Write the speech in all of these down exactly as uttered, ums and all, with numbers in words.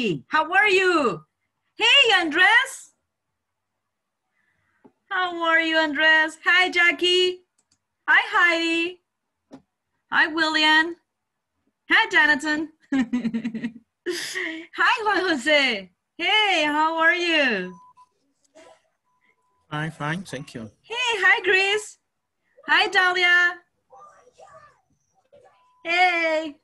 Jackie. How are you? Hey, Andres. How are you, Andres? Hi, Jackie. Hi, Heidi. Hi, William. Hi, Jonathan. Hi, Juan Jose. Hey, how are you? Fine, fine, thank you. Hey, hi, Grace. Hi, Dahlia. Hey.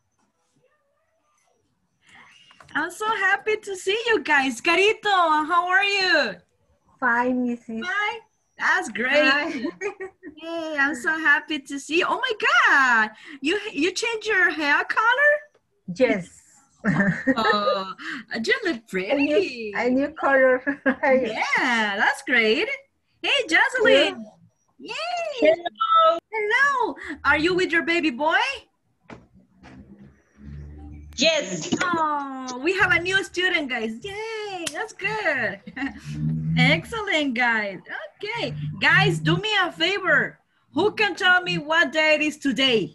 I'm so happy to see you guys. Carito, how are you? Fine, Missus Fine. That's great. Hi. Hey, I'm so happy to see you. Oh my God, you you changed your hair color? Yes. Oh, you look A pretty. new, a new color. Yeah, that's great. Hey, Jocelyn. Yay. Hello. Hello. Are you with your baby boy? Yes. Oh, we have a new student, guys. Yay, that's good. Excellent, guys. Okay, guys, do me a favor. Who can tell me what day it is today?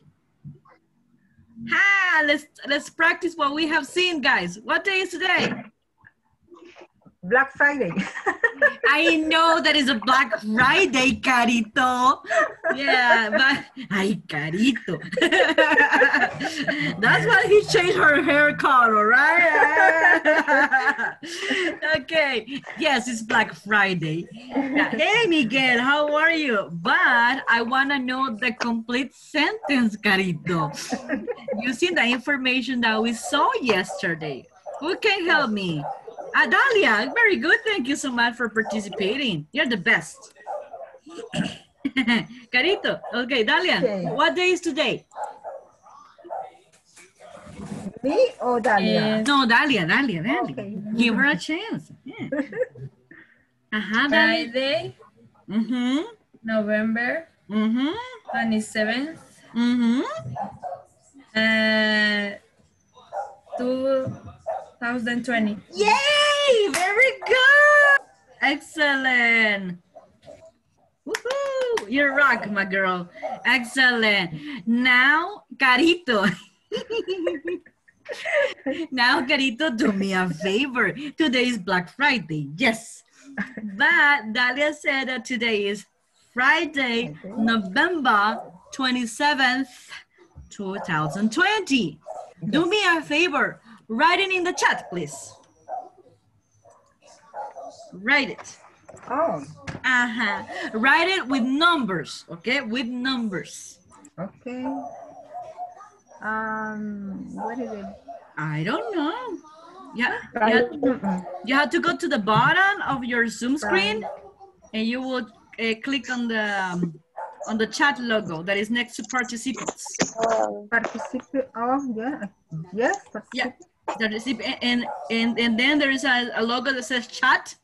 Ha, let's let's practice what we have seen, guys. What day is today? Black Friday. I know that is a Black Friday, Carito. Yeah, but ay, Carito. That's why he changed her hair color, right? Okay. Yes, it's Black Friday. Yeah. Hey, Miguel, how are you? But I want to know the complete sentence, Carito, using the information that we saw yesterday. Who can help me? Ah, Dalia, very good. Thank you so much for participating. You're the best. Carito, okay, Dalia, Okay. what day is today? Me or Dalia? No, Dalia, Dalia, Dalia. Okay. Give her a chance. Yeah. Uh-huh, Dalia. Friday, Mm-hmm. November Mm-hmm. twenty-seventh, Mm-hmm. uh, two thousand twenty. Yay! Very good! Excellent. Woohoo! You rock, my girl. Excellent. Now, Carito. Now, Carito, do me a favor. Today is Black Friday. Yes. But Dalia said that today is Friday, November twenty-seventh, two thousand twenty. Do me a favor. Write it in the chat, please. Write it. Oh, Uh-huh. Write it with numbers, okay? With numbers. okay. Um, what is it? I don't know. Yeah, you, Right. have, you have to go to the bottom of your Zoom screen and you will uh, click on the um, on the chat logo that is next to participants. Participate. Oh, yeah. Yes. Yeah, Participate. the recipient, and, and, and then there is a, a logo that says chat.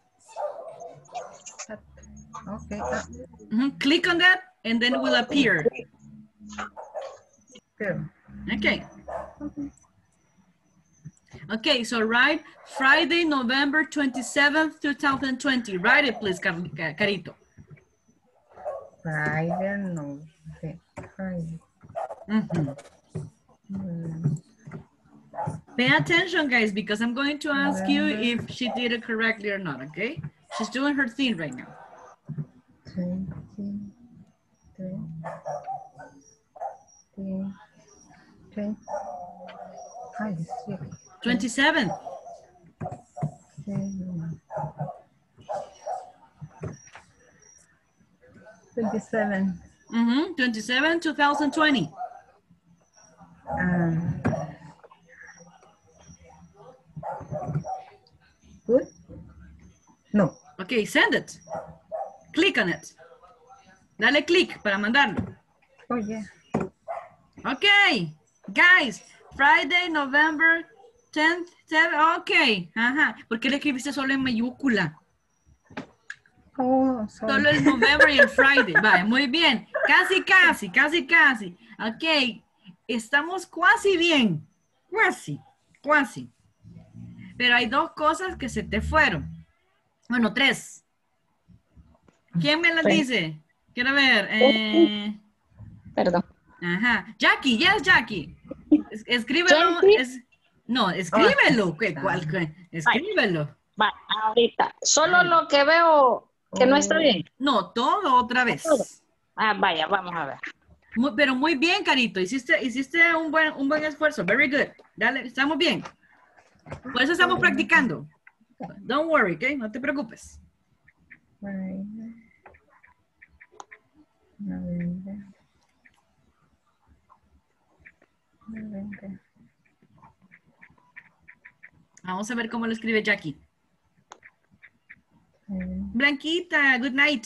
Okay. Uh, Mm-hmm. Click on that and then it will appear. good. Okay. Okay, so write Friday, November twenty-seventh, two thousand twenty. Write it, please, Car Carito. Friday, no. Okay. Friday. Mm-hmm. Hmm. Pay attention, guys, because I'm going to ask you if she did it correctly or not, okay? She's doing her thing right now. twenty, twenty, twenty, twenty, twenty-seven. twenty-seven. Mm-hmm. twenty-seven, two thousand twenty. Um, good? No. Okay, send it. Click on it. Dale click para mandarlo. Oh, yeah. Okay, guys, Friday, November tenth, ok, ajá, ¿por qué le escribiste solo en mayúscula? Oh, sorry. Solo el November y el Friday, vale, muy bien, casi, casi, casi, casi, ok, estamos casi bien, casi, casi, pero hay dos cosas que se te fueron, bueno, tres. ¿Quién me las dice? Quiero ver, eh... Perdón. Ajá. Jackie, yes, Jackie. Es- Escríbelo. Es, No, escríbelo. ¿Qué, cuál, qué? Escríbelo. Va, ahorita. Solo lo que veo que no está bien. No, todo otra vez. Todo. Ah, vaya, vamos a ver. Muy- pero muy bien, Carito. Hiciste, hiciste un buen, un buen esfuerzo. Very good. Dale, estamos bien. Por eso estamos practicando. Don't worry, ¿ok? No te preocupes. Friday, November. November. Vamos a ver cómo lo escribe Jackie. Friday, Blanquita, good night.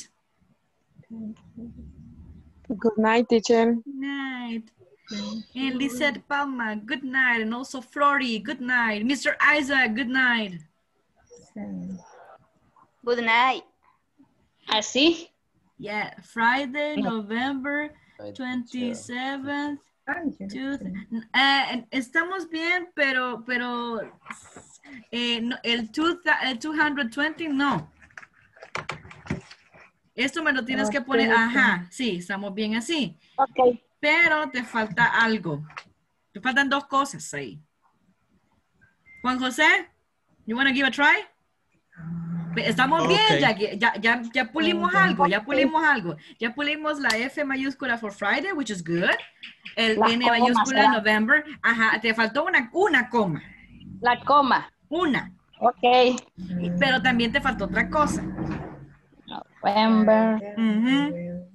Good night, teacher. Good night. And Lizette Palma, good night. And also Flory, good night. Mister Isaac, good night. seven. Good night. ¿Así? Yeah, Friday, November twenty-seventh. Ah, yo Two- no sé. eh, estamos bien, pero, pero eh, no, el, two, el doscientos veinte no. Esto me lo tienes que poner, ajá, sí, estamos bien así. Ok. Pero te falta algo. Te faltan dos cosas ahí. Juan José, you wanna give a try? Estamos bien, Ok. Jackie. Ya, ya, ya pulimos algo, ya pulimos algo. Ya pulimos la F mayúscula for Friday, which is good. El Las N comas, mayúscula de ¿verdad? November. Ajá, te faltó una, una coma. La coma. Una. Ok. Y- Pero también te faltó otra cosa. November. Ujú.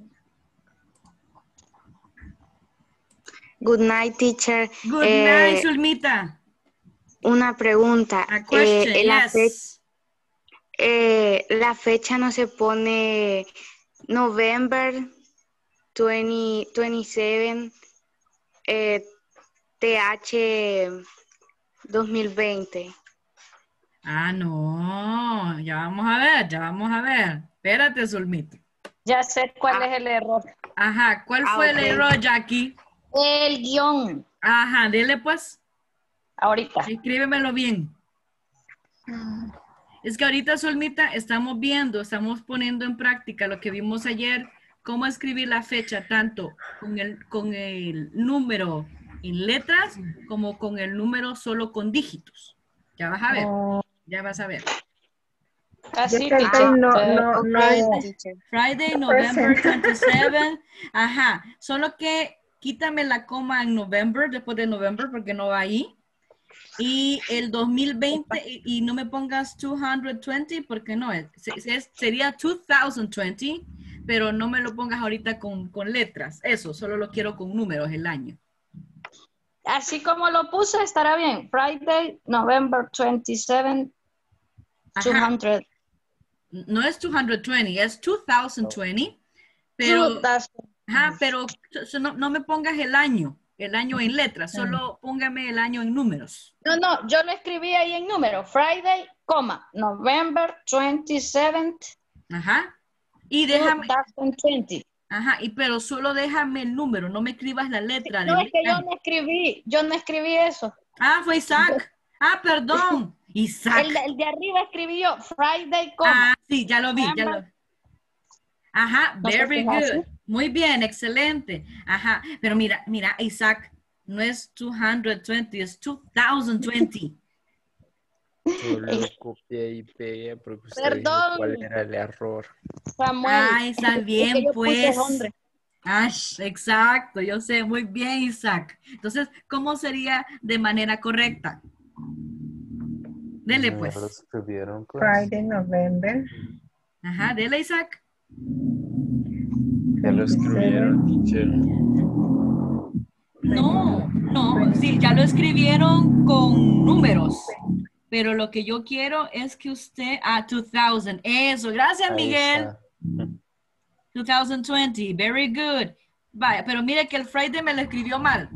Good night, teacher. Good Eh, night, Zulmita. Una pregunta. A question, Eh, la, fe- yes. eh, la fecha no se pone November veinte, veintisiete, eh, T H dos mil veinte. Ah, no. Ya vamos a ver, ya vamos a ver. Espérate, Zulmita. Ya sé cuál es el error. Ajá, ¿cuál Ah, fue ok. el error, Jackie? El guión. Ajá, dile pues. Ahorita. Escríbemelo bien. Es que ahorita, Solmita, estamos viendo, estamos poniendo en práctica lo que vimos ayer, cómo escribir la fecha tanto con el, con el número en letras como con el número solo con dígitos. Ya vas a ver, Oh, ya vas a ver. Así, yo creo que teacher. no, Eh, no, no. Friday, November twenty-seventh. Ajá, solo que quítame la coma en November, después de November, porque no va ahí. Y el dos mil veinte, y, y no me pongas doscientos veinte, porque no, es, es- sería dos mil veinte, pero no me lo pongas ahorita con, con letras. Eso, solo lo quiero con números el año. Así como lo puse, estará bien. Friday, November twenty-seventh, Ajá, doscientos. no es doscientos veinte, es dos mil veinte, pero, ajá, pero so- no, no me pongas el año, el año en letras, solo póngame el año en números. No, no, yo lo escribí ahí en número. Friday, coma, November twenty-seventh, Ajá. Y déjame, twenty twenty. ajá, y pero solo déjame el número, no me escribas la letra. No, del es que yo año. no escribí, yo no escribí eso. Ah, fue Isaac. Ah, perdón. Isaac. El, de- el de arriba escribí yo, Friday, coma. Ah, sí, ya lo vi, ya lo Ajá, No sé very si es así. good. Muy bien, excelente. Ajá, pero mira, mira, Isaac, no es doscientos veinte, es dos mil veinte. Solo copié y pegué porque usted Perdón. dijo cuál era el error. Samuel. Ah, está Es que bien, yo puse pues. hombre. Ah, exacto, yo sé, muy bien, Isaac. Entonces, ¿cómo sería de manera correcta? Dele, No, pues. ya lo escribieron, pues. Friday, November. Ajá, dele, Isaac. Ya lo escribieron, teacher. No, no, sí, ya lo escribieron con números. Pero lo que yo quiero es que usted, ah, dos mil, eso, gracias, Ahí Miguel. está. dos mil veinte, very good. Vaya, pero mire que el Friday me lo escribió mal.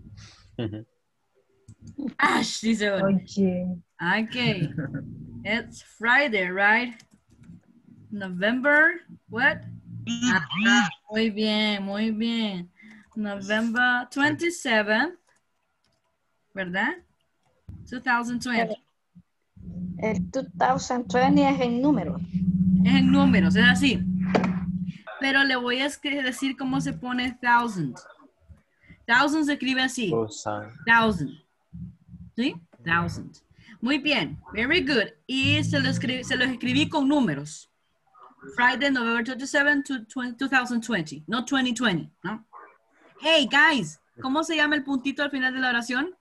Ash, dice uno. Oye. Okay. It's Friday, right? November, what? Ajá, muy bien, muy bien. November twenty-seventh, ¿verdad? dos mil veinte. El dos mil veinte es en número. Es en números, es así. Pero le voy a escri- decir cómo se pone thousand. Thousand se escribe así. Thousand. Thousand. ¿Sí? Thousand. Muy bien. Very good. Y se los escribí, se los escribí con números. Friday, November twenty-seventh, two thousand twenty. No twenty twenty, ¿no? Hey, guys. ¿Cómo se llama el puntito al final de la oración?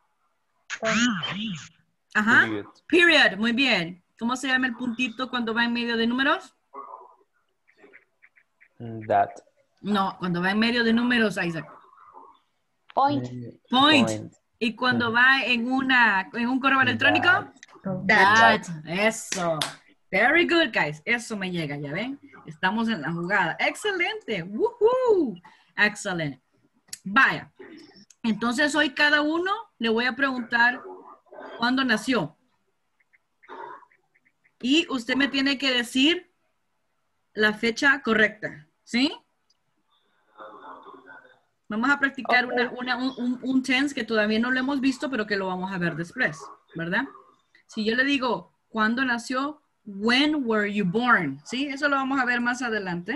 Ajá. Period. Period. Muy bien. ¿Cómo se llama el puntito cuando va en medio de números? That. No, cuando va en medio de números, Isaac. Point. Point. Point. Y cuando va en una en un correo electrónico, That. that. Eso. Very good, guys. Eso me llega, ¿ya ven? Estamos en la jugada. Excelente. Woohoo. Excelente. Vaya. Entonces hoy cada uno le voy a preguntar cuándo nació. Y usted me tiene que decir la fecha correcta. ¿Sí? Vamos a practicar una, una, un, un, un tense que todavía no lo hemos visto, pero que lo vamos a ver después, ¿verdad? Si yo le digo, ¿cuándo nació? When were you born? ¿Sí? Eso lo vamos a ver más adelante.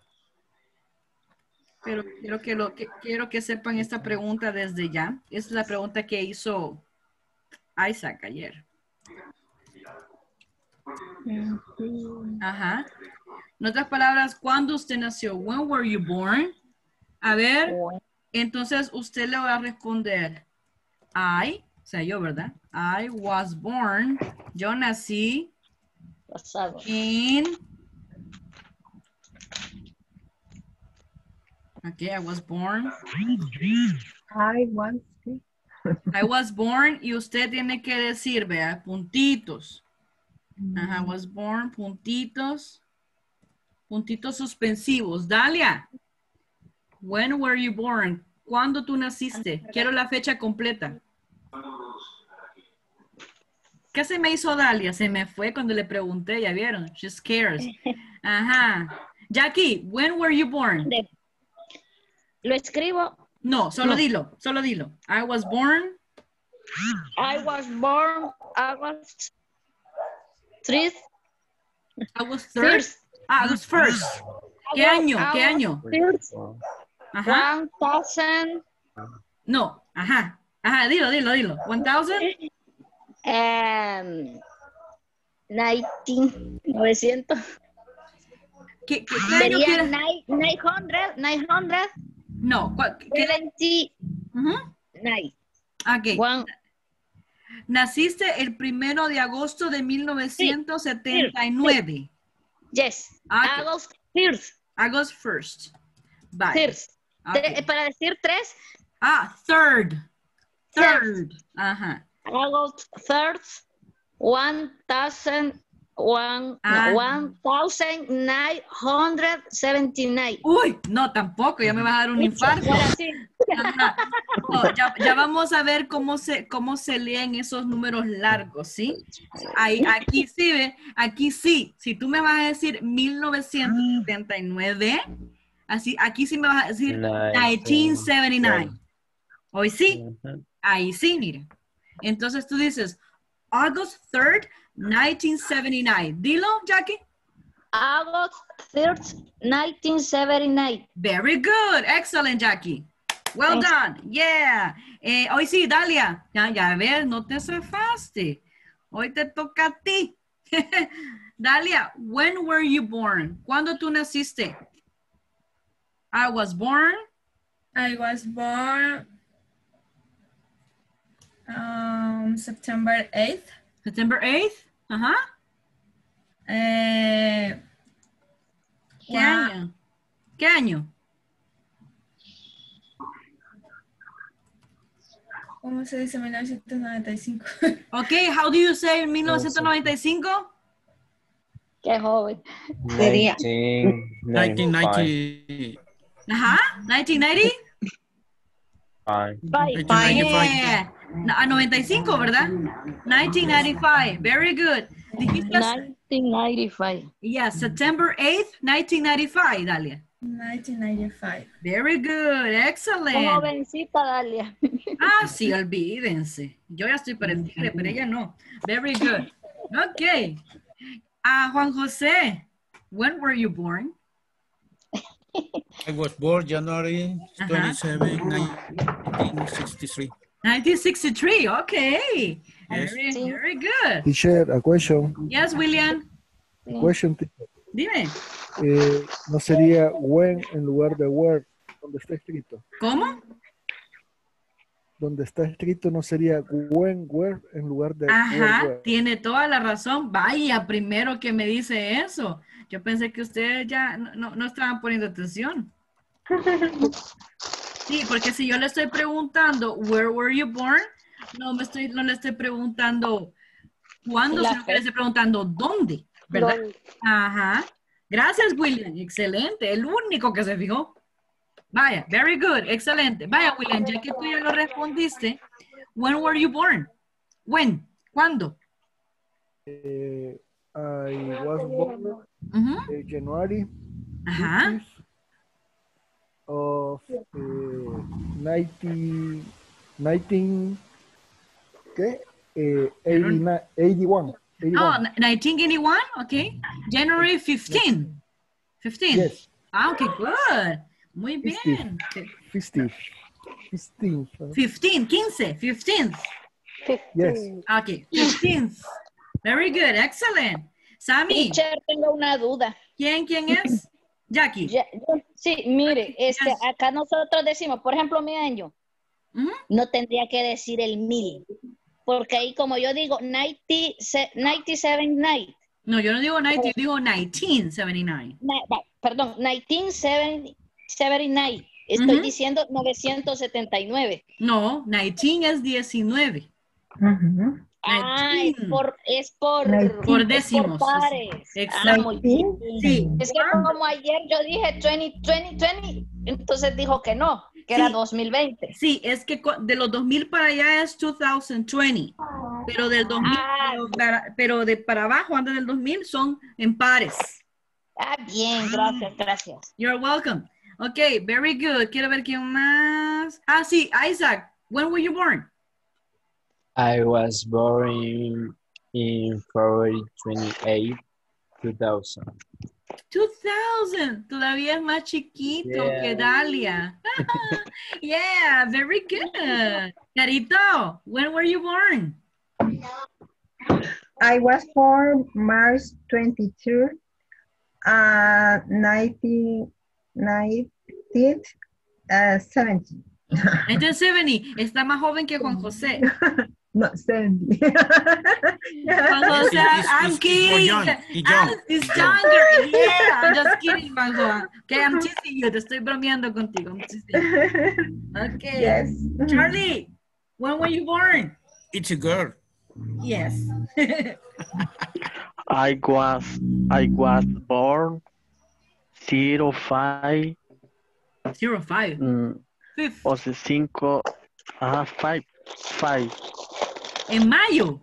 Pero quiero que, lo, que, quiero que sepan esta pregunta desde ya. Esa es la pregunta que hizo Isaac ayer. Ajá. En otras palabras, ¿cuándo usted nació? When were you born? A ver, entonces usted le va a responder, I, o sea, yo, ¿verdad? I was born, yo nací Pasado. in, okay, I was born, I want to. I was born, y usted tiene que decir, vea, puntitos. Ajá, I was born, puntitos, puntitos suspensivos. Dalia. When were you born? ¿Cuándo tú naciste? Quiero la fecha completa. ¿Qué se me hizo Dalia? Se me fue cuando le pregunté, ya vieron. She scares. Ajá. Jackie, when were you born? De- Lo escribo. No, solo No. dilo, solo dilo. I was born. I was born August third. August third. First. Ah, August first. ¿Qué año? ¿Qué año? Ajá. One thousand No, ajá. Ajá, dilo, dilo, dilo. One thousand. um, nineteen novecientos. ¿Qué, qué, qué año Sería quieres? nine nine hundred nine hundred No. ¿cuál- ¿Qué? seventy Ujú. nine. Ok. One. Naciste el primero de agosto de mil novecientos setenta y nueve. Yes. Ah, ok. August first. August first. Bye. First. Ok. Tre- Para decir tres, Ah, third. Third. Ajá. August third, one thousand one, Ah. no, one thousand nine hundred seventy nine. Uy, no, tampoco, ya me vas a dar un infarto. Ahora sí. Ajá. No, ya, ya vamos a ver cómo se, cómo se leen esos números largos, ¿sí? Ahí, aquí sí, ve, aquí sí. Si tú me vas a decir mil novecientos setenta y nueve, así, aquí sí me vas a decir mil novecientos setenta y nueve. Hoy sí, Ujú. ahí sí, mira. Entonces tú dices, August third, nineteen seventy-nine. Dilo, Jackie. August third, nineteen seventy-nine. Very good. Excellent, Jackie. Well Thanks. done. Yeah. Eh, hoy sí, Dalia. Ya, ya ves, no te zafaste. Hoy te toca a ti. Dalia, when were you born? ¿Cuándo tú naciste? I was born. I was born um, September eighth. September eighth. Ajá. Eh, ¿Qué Wow. año? ¿Qué año? ¿Cómo se dice mil novecientos noventa y cinco? Okay, how do you say mil novecientos noventa y cinco? Qué joven. Sería- nineteen ninety-five. Ajá. nineteen ninety? Bye. Yeah. No, a noventa y cinco, ¿verdad? nineteen ninety-five. Very good. Dijiste, nineteen ninety-five. yeah, September eighth, nineteen ninety-five, Dalia. nineteen ninety-five. Very good. Excellent. Jovencita, Dalia. Ah, sí, olvídense. Yo ya estoy para el tigre, pero ella no. Very good. Okay. Ah, Juan José, when were you born? I was born January Uh-huh. twenty-seventh, nineteen sixty-three. nineteen sixty-three. Okay. Yes. Very, Sí. very good. Teacher, a question. Yes, William. Sí. Question, teacher. Dime. Eh, ¿no sería when en lugar de where? Donde está escrito. ¿Cómo? Donde está escrito no sería when, where en lugar de Ajá, where, where. tiene toda la razón. Vaya, primero que me dice eso. Yo pensé que ustedes ya no, no, no estaban poniendo atención. Sí, porque si yo le estoy preguntando, where were you born? No, me estoy, no le estoy preguntando cuándo, La sino que le estoy preguntando dónde, ¿verdad? ¿Dónde? Ajá. Gracias, William. Excelente. El único que se fijó. Vaya, very good. Excelente. Vaya, William, ya que tú ya lo respondiste, when were you born? When? ¿Cuándo? Eh, I was born Ujú. eh, January Ajá. fiftieth of eh, ninety, nineteen, ¿qué? Eh, eighty-nine, eighty-one. Oh, eighty-one. nineteen eighty-one, okay. January fifteenth. fifteen. Yes, Ah, okay, good. Muy bien. fifteen. fifteen. fifteen, quince, fifteenth. Yes. Okay, fifteenth. Very good, excellent. Sammy, Teacher, tengo una duda. ¿quién, quién es? Jackie. Ya- yo- sí, mire, este, yes. acá nosotros decimos, por ejemplo, mi año, Ujú. no tendría que decir el mil, porque ahí como yo digo, ninety, se- ninety-seven night, No, yo no digo ninety, yo digo nineteen seventy-nine. na- va, perdón, nineteen seventy-nine, estoy Ujú. diciendo novecientos setenta y nueve. No, nineteen es diecinueve. Ujú. Ah, es nineteen. por, es por, Nineteen. Por es décimos. por pares. Exacto. Ah, muy bien. Sí. Es que como ayer yo dije veinte, veinte, veinte, entonces dijo que no, que era Sí. dos mil veinte. Sí, es que co- de los dos mil para allá es two thousand twenty. Pero del dos mil, Ah. pero, para, pero de para abajo, antes del dos mil, son en pares. Ah, bien, gracias, gracias. You're welcome. Okay, very good. Quiero ver quién más. Ah, sí, Isaac. When were you born? I was born in February twenty-eighth, two thousand. two thousand. Todavía es más chiquito Yeah. que Dalia. Yeah, very good. Carito, when were you born? I was born March twenty-third, uh, nineteen, nineteen seventy. nineteen seventy. Está más joven que Juan José. No, seventy. Juan José, He's- I'm he's- he's more kidding. young. He's Ah, young. he's younger. Yeah, I'm just kidding, Juan Juan. Okay, I'm teasing you. Te estoy bromeando contigo. I'm teasing you. Okay. Yes. Charlie, when were you born? It's a girl. Yes. I was I was born zero five Zero five. mm, Fifth. o sea, cinco ah five five En mayo.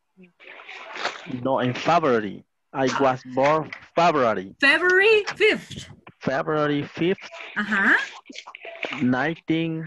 no in February. I was born February February fifth. February fifth, Ajá. nineteen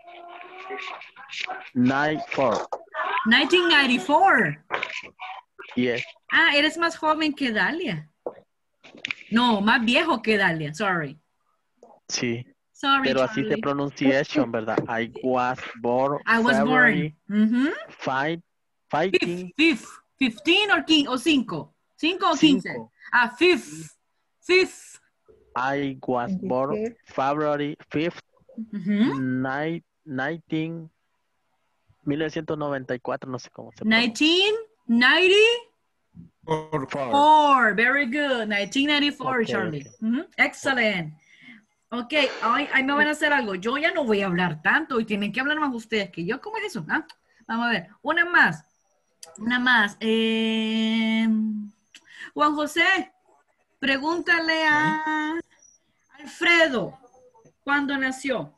ninety-four. nineteen ninety-four. Yes. Ah, eres más joven que Dalia. No, más viejo que Dalia. Sorry. Sí. Sorry, Pero así Charlie. se pronunciation, ¿verdad? I was born I was February born. Mhm. five, Fifth, fighting fifth, fifteen or quince, o cinco. Cinco o quince. cinco. Ah, fifth, fifth. I was born Fifth. February fifth, Ujú. night, nineteen, mil novecientos noventa y cuatro, no sé cómo se pronuncia. nineteen ninety-four. Four. Very good. nineteen ninety-four, Ok, Charlie. ok. Ujú. Excellent. Ok, ahí, ahí me van a hacer algo. Yo ya no voy a hablar tanto y tienen que hablar más ustedes que yo. ¿Cómo es eso? ¿Ah? Vamos a ver. Una más. Una más. Eh, Juan José, pregúntale a Alfredo cuándo nació.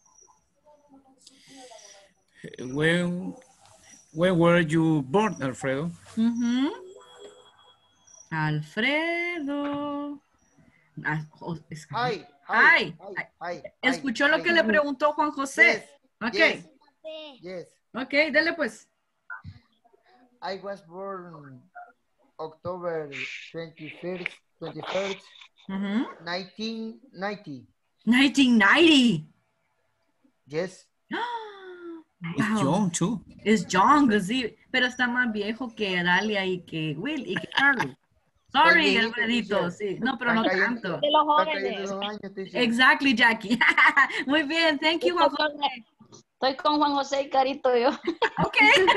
When, when were you born, Alfredo? Ujú. Alfredo. Ah, oh, es- Hi, Ay, hi, ay. hi, hi, ¿Escuchó lo hi. que le preguntó Juan José? Yes, Ok, yes, yes. ok, dale pues. I was born October twenty-first, twenty-first, Ujú. nineteen ninety. nineteen ninety. Yes. It's Wow. young too. Es John, sí, pero está más viejo que Dalia y que Will y que Carlos. Sorry, viejito, Alfredito, teacher. sí. No, pero no Está cayendo- tanto. De los Está cayendo jóvenes. los años, teacher. Exactly, Jackie. Muy bien, thank you. Estoy con, estoy con Juan José y Carito yo. Ok.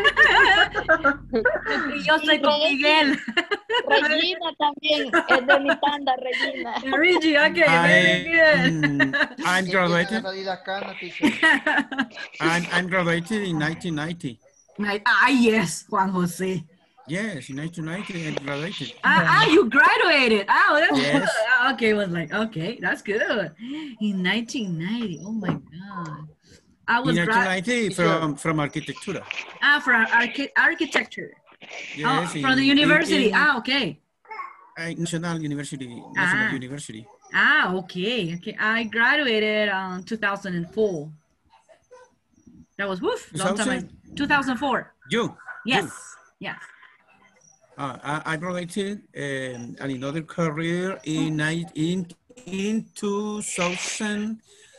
Y yo soy con Miguel. Regina también, es de mi tanda, Regina. Reggie, ok, very I, good. mm, I'm Empiezan a graduated. salir las canas, teacher. I'm, I'm graduated in nineteen ninety. Ah, yes, Juan José. Yes, in nineteen ninety I graduated. Ah, ah, you graduated. Oh, that's Yes. good. Ah, okay, was like, okay, that's good. In nineteen ninety, oh my God. I was In gra- nineteen ninety from, from architecture. ah, for archi- architecture. Yes, Oh, from the in- university. in- ah, okay. Uh, National University, National Ah. University. Ah, okay. Okay, I graduated in two thousand four. That was woof. Long time. ago. two thousand four. You? Yes. You. Yes. Uh, I, I graduated um, another career in nine- in in two thousand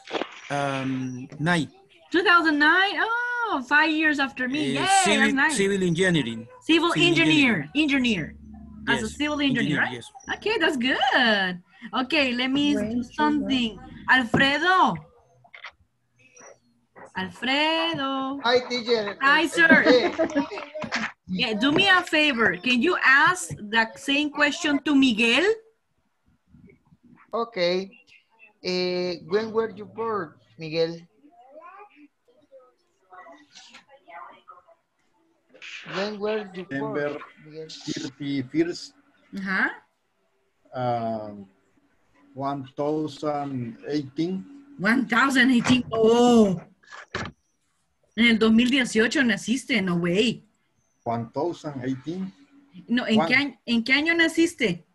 nine. two thousand nine. Oh, five years after me. Uh, Yay, civil, that's nice. civil engineering. Civil, civil engineer. Engineer. As a Yes, civil engineer, engineer, right? yes. Okay, that's good. Okay, let me do something. Alfredo. Alfredo. Hi, teacher. Hi, sir. Eh, Yeah, do me a favor. Can you ask the same question to Miguel? Okay. Eh, when were you born, Miguel? When were you born, December Miguel? thirty-first, Ajá. um, one thousand eighteen. one thousand eighteen. Oh. En el dos mil dieciocho naciste, no way. one thousand eighteen. No, ¿en Juan. qué, año, ¿en qué año naciste?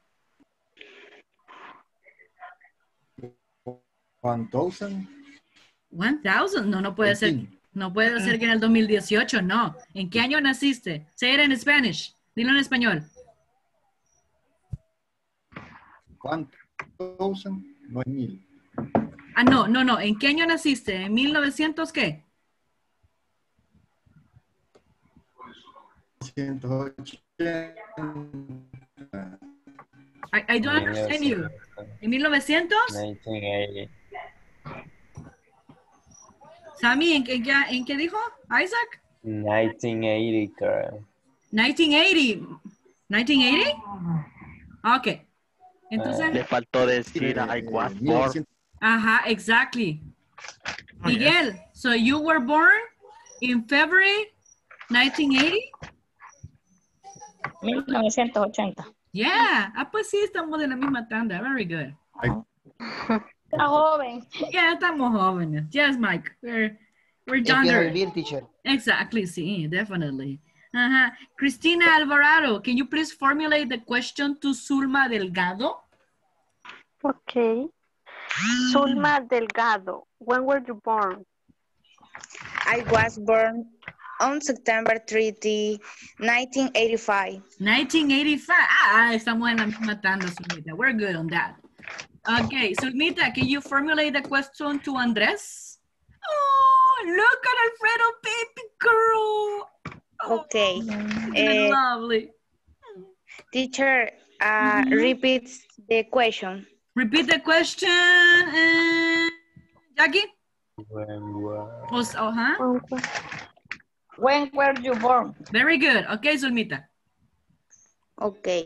one thousand. one thousand. No, no puede ser. No puede ser que en el dos mil dieciocho, no. ¿En qué año naciste? Say it in Spanish. Dilo en español. one thousand, no hay mil. Ah, no, no, no. ¿En qué año naciste? ¿En mil novecientos qué? ciento ochenta. I, I don't understand you. ¿En mil novecientos? nineteen eighty. Sammy, ¿en, qué- en, qué, ¿en qué dijo? Isaac? nineteen eighty, girl. nineteen eighty. nineteen eighty? Ok. Entonces, Le faltó decir I was born. ajá, exactly. Miguel, so you were born in February nineteen eighty? mil novecientos ochenta. Yeah. Ah, pues sí, estamos de la misma tanda. Very good. Está joven. Yeah, estamos jóvenes. Yes, Mike. We're, we're Empieza a younger. vivir, teacher. Exactly, sí, definitely. Uh-huh. Cristina Alvarado, can you please formulate the question to Zulma Delgado? Okay. Zulma Delgado, when were you born? I was born on September thirtieth, nineteen eighty-five. nineteen eighty-five. Ah, estamos en la misma tanda, Zulmita. We're good on that. Okay, Zulmita, can you formulate the question to Andres? Oh, look at Alfredo, baby girl. Okay. Oh, Eh, lovely. teacher, uh, Mhm. repeats the question. Repeat the question. Uh, Jackie? When were Oh, so, huh? When were you born? Very good. Okay, Zulmita. Okay.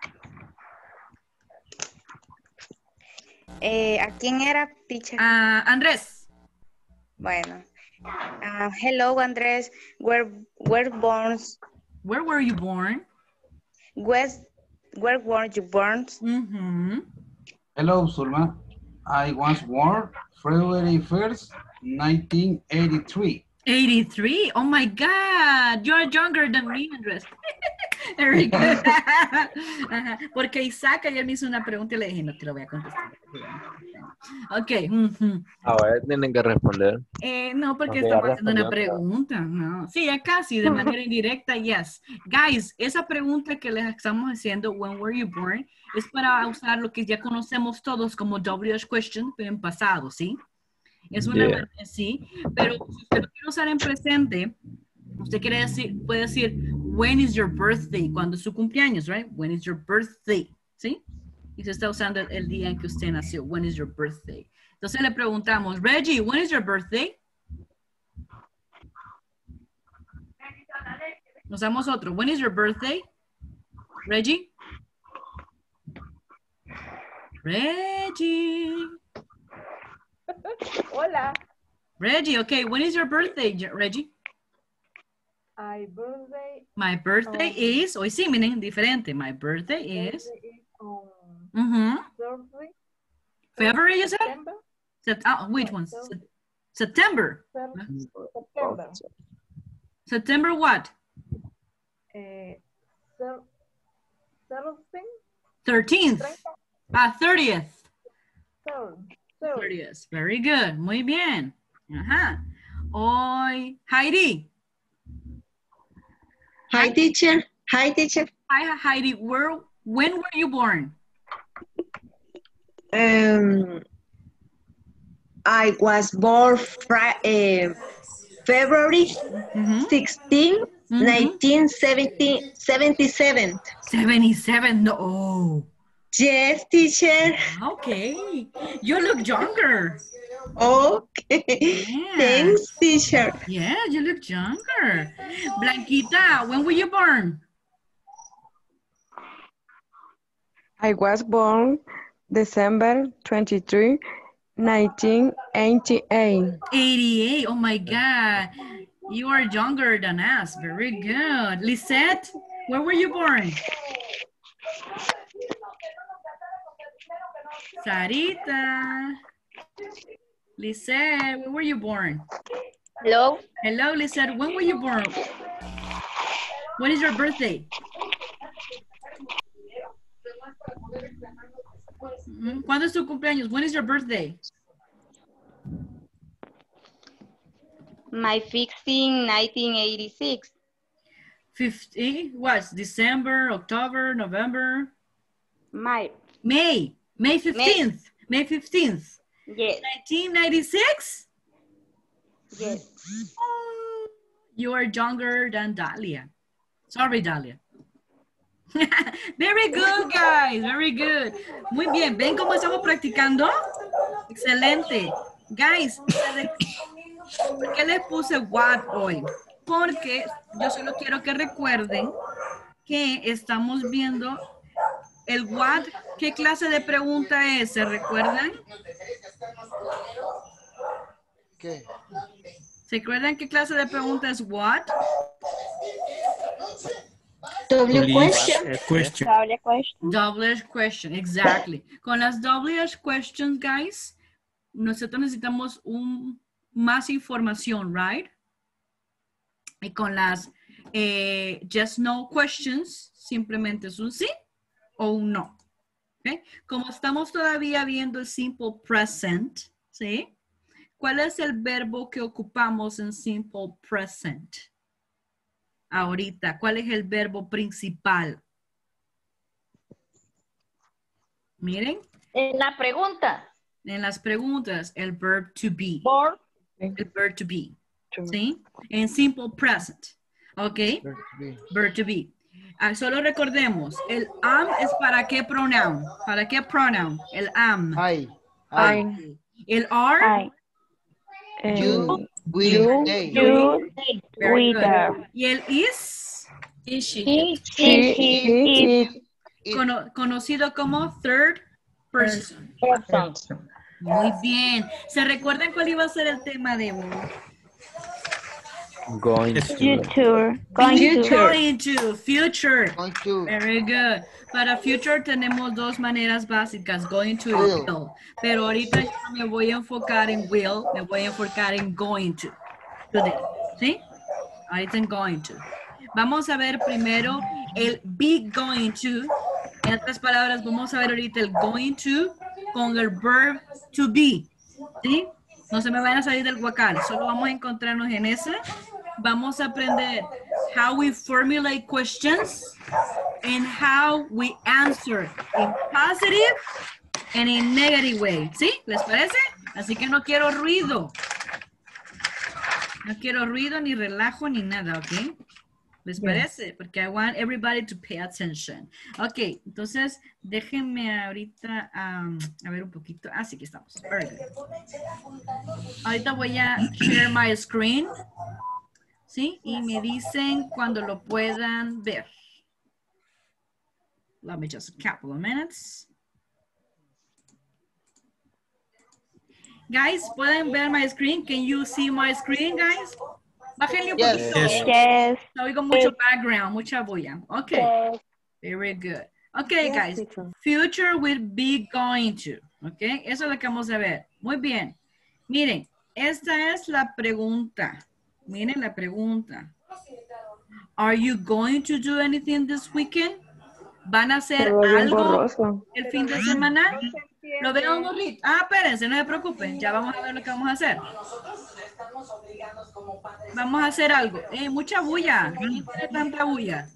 Eh, ¿a quién era, teacher? Uh, Andres. Bueno. Uh, hello, Andres. Where, where born? Where were you born? West, where were you born? Mm-hmm. Hello, Zulma. I was born February first, nineteen eighty-three. eighty-three? Oh my God, you're younger than me, Andres. Very good. Ajá. Porque Isaac ayer me hizo una pregunta y le dije, no te lo voy a contestar. Ok. ujú. Ahora tienen que responder. Eh, no, porque Ok, estamos ya haciendo una respondió. pregunta. No. Sí, ya casi, de manera indirecta, yes. Guys, esa pregunta que les estamos haciendo, when were you born, es para usar lo que ya conocemos todos como W H question, pero en pasado, ¿sí? Es una Yeah. manera, sí, pero si usted lo quiere usar en presente, usted quiere decir, puede decir, when is your birthday? Cuando es su cumpleaños, right? When is your birthday? ¿Sí? Y se está usando el, el día en que usted nació. When is your birthday? Entonces le preguntamos, Reggie, when is your birthday? Nos damos otro. When is your birthday? Reggie? Reggie. Hola. Reggie, okay. When is your birthday, Je- Reggie? My birthday. My birthday um, is, hoy sí, miren, diferente. My birthday is, birthday is on mhm, Thursday. February, you said? September. Sep- ah, which one? So- Sep- September. September. September what? Eh, thir- Thursday. thirteenth. Ah, thirtieth. Third. Third. thirtieth. Very good. Muy bien. Ajá. Hoy, Heidi. Hi, teacher. Hi, teacher. Hi, Heidi. Where, when were you born? Um, I was born Fri- uh, February sixteenth, nineteen seventy-seven. seventy-seven. No. Yes, teacher. Okay. You look younger. Okay. Yeah. Thanks, teacher. Yeah, you look younger. Blanquita, when were you born? I was born December twenty-third, nineteen eighty-eight. eighty-eight. Oh my God. You are younger than us. Very good. Lisette, where were you born? Sarita. Lisette, where were you born? Hello. Hello, Lisette. When were you born? When is your birthday? Mm, ¿Cuándo es tu cumpleaños? When is your birthday? My fifteenth, nineteen eighty-six. fifty, what? December, October, November? May. May. May fifteenth. May fifteenth. Yes. nineteen ninety-six? Yes. Oh, you are younger than Dalia. Sorry, Dalia. Very good, guys. Very good. Muy bien. ¿Ven cómo estamos practicando? Excelente. Guys, ¿por qué les puse what hoy? Porque yo solo quiero que recuerden que estamos viendo el what. ¿Qué clase de pregunta es? ¿Se recuerdan? ¿Qué? ¿Se acuerdan qué clase de pregunta es what? Double question. Question. Double question. Double question, exactly. Con las double questions, guys, nosotros necesitamos un, más información, right? Y con las eh, just no questions, simplemente es un sí o un no. ¿Okay? Como estamos todavía viendo el simple present, ¿sí? ¿Cuál es el verbo que ocupamos en simple present? Ahorita, ¿cuál es el verbo principal? Miren. En la pregunta. En las preguntas, el verb to be. Born. El verb to be. ¿Sí? En simple present. ¿Ok? Verb to be. Ah, solo recordemos, el am es para qué pronoun. ¿Para qué pronoun? El am. I. I. El are. I. You. We. You. They. You. Very We good. there. Y el is. Is she? He, He, he, he, he, it. Cono- conocido como third person. person. Muy bien. ¿Se recuerdan cuál iba a ser el tema de hoy? Going to. Future. Going Future. Going to. Future. Going to. Very good. Para future tenemos dos maneras básicas, going to y Will. will. Pero ahorita yo no me voy a enfocar en will, me voy a enfocar en going to. Today. ¿Sí? Ahorita en going to. Vamos a ver primero el be going to. En otras palabras, vamos a ver ahorita el going to con el verb to be. ¿Sí? No se me van a salir del guacal. Solo vamos a encontrarnos en ese. Vamos a aprender how we formulate questions and how we answer in positive and in negative way. ¿Sí? ¿Les parece? Así que no quiero ruido. No quiero ruido, ni relajo, ni nada, ¿ok? ¿Les parece? Porque I want everybody to pay attention. Ok, entonces déjenme ahorita um, a ver un poquito. Ah, sí que estamos. Very good. Ahorita voy a share my screen. ¿Sí? Y me dicen cuando lo puedan ver. Let me just a couple of minutes. Guys, ¿pueden ver my screen? Can you see my screen, guys? Bájenle un Yes. poquito. Yes. Yes. Oigo mucho background, mucha bulla. Okay. Yes. Very good. Okay, Yes, guys. teacher. Future will be going to. Okay. Eso es lo que vamos a ver. Muy bien. Miren, esta es la pregunta. Miren la pregunta. Are you going to do anything this weekend? ¿Van a hacer Pero bien algo borroso. el fin de semana? Lo veo bonito. Ah, espérense, no se preocupen. Ya vamos a ver lo que vamos a hacer. Vamos a hacer algo. Eh, mucha bulla. ¿Quién tiene tanta bulla?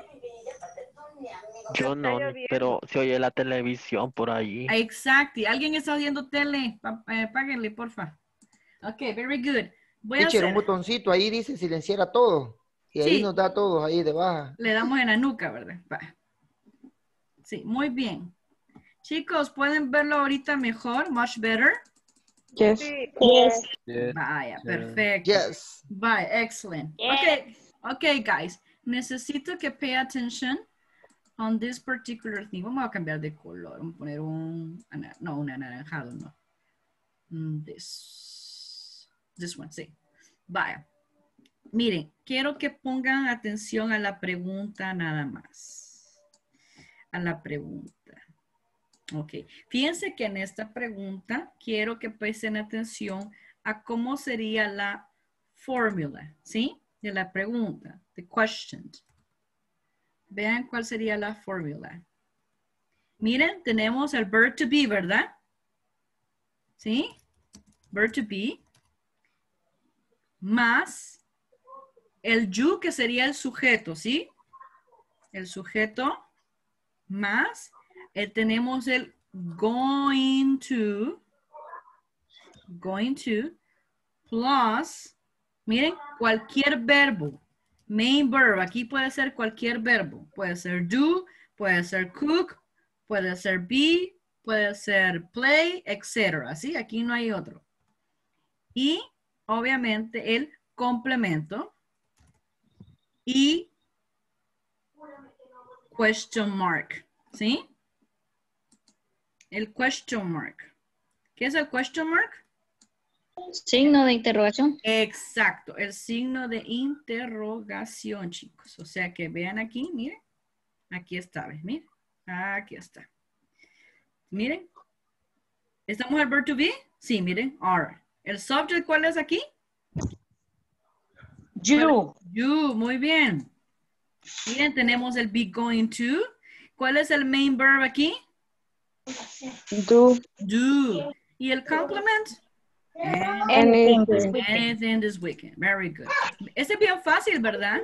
Yo no, pero se oye la televisión por ahí. Exacto. ¿Alguien está viendo tele? Pa- eh, Páguenle, porfa. Ok, very good. Voy a Teacher, un hacer. botoncito ahí dice silenciar a todos. Y ahí Sí. nos da todos ahí de baja. Le damos en la nuca, ¿verdad? Va. Sí, muy bien. Chicos, ¿pueden verlo ahorita mejor? Much better. Yes. Yes. Yes. Vaya, Sí. perfecto. Yes. Vaya, excellent. Yes. Okay, okay, guys. Necesito que pay attention on this particular thing. Vamos a cambiar de color. Vamos a poner un, ana- no, un anaranjado, no. Mm, This, this one, sí. Vaya. Miren, quiero que pongan atención a la pregunta nada más. A la pregunta. Ok. Fíjense que en esta pregunta quiero que presten atención a cómo sería la fórmula, ¿sí? De la pregunta, the question. Vean cuál sería la fórmula. Miren, tenemos el verb to be, ¿verdad? ¿Sí? Verb to be. Más el you, que sería el sujeto, ¿sí? El sujeto más, eh, tenemos el going to, going to, plus, miren, cualquier verbo, main verb, aquí puede ser cualquier verbo, puede ser do, puede ser cook, puede ser be, puede ser play, etcétera, ¿sí? Aquí no hay otro. Y, obviamente, el complemento y question mark, ¿sí? El question mark. ¿Qué es el question mark? Signo de interrogación. Exacto, el signo de interrogación, chicos. O sea que vean aquí, miren. Aquí está, ¿ves? Miren. Aquí está. Miren. ¿Estamos al verb to be? Sí, miren. Are. ¿El subject cuál es aquí? You. You, muy bien. Miren, tenemos el be going to. ¿Cuál es el main verb aquí? Do. Do. ¿Y el complement? Anything. Anything this weekend. Very good. Este es bien fácil, ¿verdad?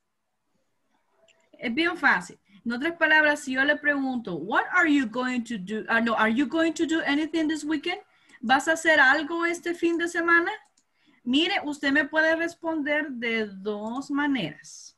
Es bien fácil. En otras palabras, si yo le pregunto, what are you going to do? Uh, no, are you going to do anything this weekend? ¿Vas a hacer algo este fin de semana? Mire, usted me puede responder de dos maneras.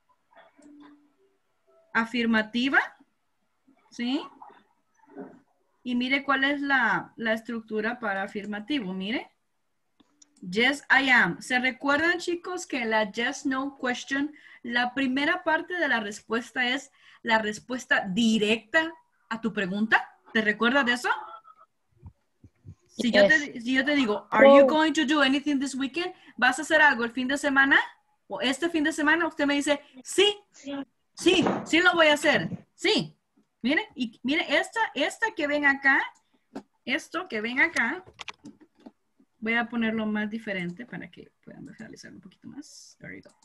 Afirmativa, ¿sí? Y mire cuál es la, la estructura para afirmativo, mire. Yes, I am. ¿Se recuerdan, chicos, que la yes, no question, la primera parte de la respuesta es la respuesta directa a tu pregunta? ¿Te recuerdas de eso? Si, yo te, si yo te digo, are you going to do anything this weekend? ¿Vas a hacer algo el fin de semana? ¿O este fin de semana? Usted me dice, sí, sí, sí lo voy a hacer. Sí. Miren, y miren, esta, esta que ven acá, esto que ven acá, voy a ponerlo más diferente para que puedan visualizar un poquito más. There you go.